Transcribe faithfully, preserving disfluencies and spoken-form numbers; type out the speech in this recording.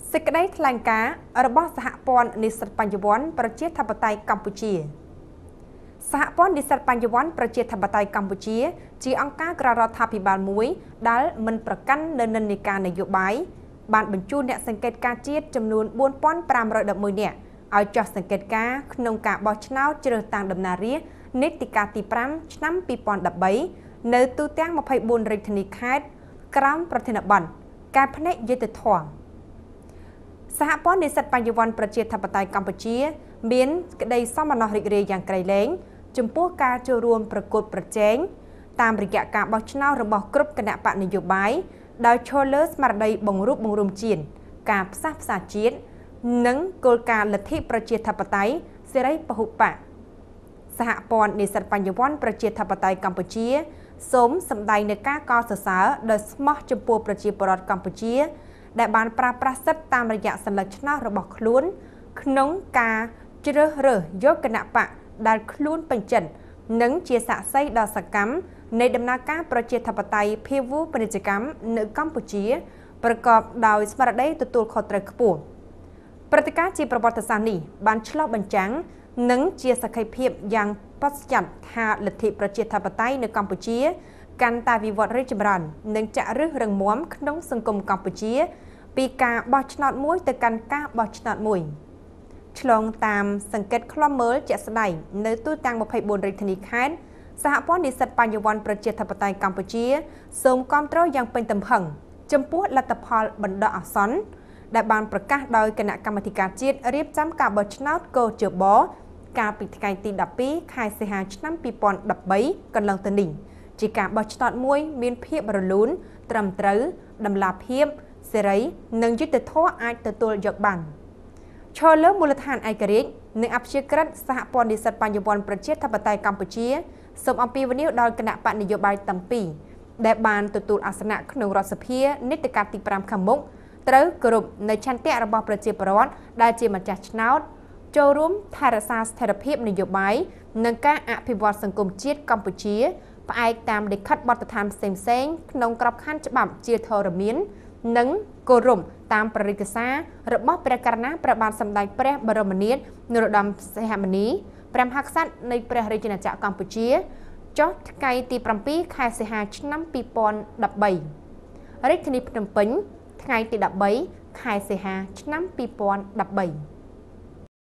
សេចក្តីថ្លែងការណ៍របស់សហព័ន្ធនិស្សិតបញ្ញវន្តប្រជាធិបតេយ្យកម្ពុជាសហព័ន្ធនិស្សិតបញ្ញវន្តប្រជាធិបតេយ្យកម្ពុជាជាអង្គការក្រៅរដ្ឋាភិបាលមួយដែលមិនប្រកាន់នៅនិន្នាការនយោបាយបានបញ្ជូនអ្នកសង្កេតការណ៍ជាតិចំនួនbốn nghìn năm trăm mười mộtនាក់ឲ្យចុះសង្កេតការណ៍ក្នុងការបោះឆ្នោតជ្រើសតាំងដំណើររាស្ត្រនីតិកាលទីfiveឆ្នាំtwo thousand thirteenនៅទូទាំងtwenty-fourរាជធានីខេត្តក្រោមប្រធានបទការផ្នែកយុត្តិធម៌សហព័ន្ធនិស្សិតបញ្ញវន្តប្រជាធិបតេយ្យកម្ពុជាមានក្តីសោមនស្សរីករាយយ៉ាងក្រៃលែងចំពោះការចូលរួមប្រកួតប្រជែងតាមរយៈការបោះឆ្នោតរបស់គ្រប់គណៈបកនយោបាយដោយឈលលើស្មារតីបង្រួបបង្រួមជាតិការផ្សះផ្សាជាតិនិងគោលការណ៍លទ្ធិប្រជាធិបតេយ្យសេរីពហុបកសហព័ន្ធនិស្សិតបញ្ញវន្តប្រជាធិបតេយ្យកម្ពុជាសូមសម្ដែងនូវការកោតសរសើរដោយស្មោះចំពោះប្រជាពលរដ្ឋកម្ពុជាដែលបានប្រើប្រាស់សិទ្ធិតាមរយៈសញ្ញាឆ្នោតរបស់ខ្លួនក្នុងការជ្រើសរើសយកគណៈបកដែលខ្លួនពេញចិត្តនិងជាសាក្សីដ៏សកម្មនៃដំណើរការប្រជាធិបតេយ្យភាវូពាណិជ្ជកម្មនៅកម្ពុជាប្រកបដោយស្មារតីទទួលខុសត្រូវខ្ពស់ព្រឹត្តិការណ៍ជាប្រវត្តិសាស្ត្រនេះបានឆ្លុះបញ្ចាំងនិងជាសក្ខីភាពយ៉ាងបច្ច័តថាលទ្ធិប្រជាធិបតេយ្យនៅកម្ពុជាកាន់តែវិវត្តរីកចម្រើននិងចាក់ឫសរឹងមាំក្នុងសង្គមកម្ពុជាពីការបោះឆ្នោតមួយទៅកាន់ការបោះឆ្នោតមួយឆ្លងតាមសង្កេតខ្លំមើលជាក់ស្ដែងនៅទូទាំងtwenty-fourរាជធានីខេត្តសហព័ន្ធនិស្សិតបញ្ញវន្តប្រជាធិបតេយ្យកម្ពុជាសូមគាំទ្រយ៉ាងពេញទំហឹងចំពោះលទ្ធផលបណ្ដោះអាសន្នដែលបានប្រកាសដោយគណៈកម្មាធិការជាតិរៀបចំការបោះឆ្នោតកោជបកាលពីថ្ងៃទីtwelveខែសីហាឆ្នាំtwo thousand thirteenកន្លងទៅនេះជាការបោះឆ្នោតមួយមានភាពរលូនត្រឹមត្រូវតម្លាភាពសេរីនិងយុត្តិធម៌អាចទទួលយកបានឈលលើមូលដ្ឋានឯករាជ្យនិងអព្យាក្រឹតសហព័ន្ធនិស្សិតបញ្ញវន្តប្រជាធិបតេយ្យកម្ពុជាសូមអំពាវនាវដល់គណៈបកនយោបាយទាំងពីរដែលបានទទួលអាសនៈក្នុងរដ្ឋសភានីតិកាលទីfiveខាងមុខត្រូវគោរពនៅឆន្ទៈរបស់ប្រជាពលរដ្ឋដែលជាម្ចាស់ឆ្នោតចូលរួមថែរក្សាស្ថិរភាពនយោបាយនិងការអភិវឌ្ឍសង្គមជាតិកម្ពុជាផ្អែកតាមលិខិតបទដ្ឋានផ្សេងៗក្នុងក្របខ័ណ្ឌច្បាប់ជាធរមាននិងគោរពតាមព្រះរាជសាររបស់ព្រះករុណាព្រះបាទសម្ដេចព្រះបរមនាថនរោត្តមសីហមុនីព្រះមហាក្សត្រនៃព្រះរាជាណាចក្រកម្ពុជាចុះថ្ងៃទីsevenខែសីហាឆ្នាំtwo thousand thirteenរាជធានីភ្នំពេញថ្ងៃទីthirteenខែសីហាឆ្នាំtwo thousand thirteen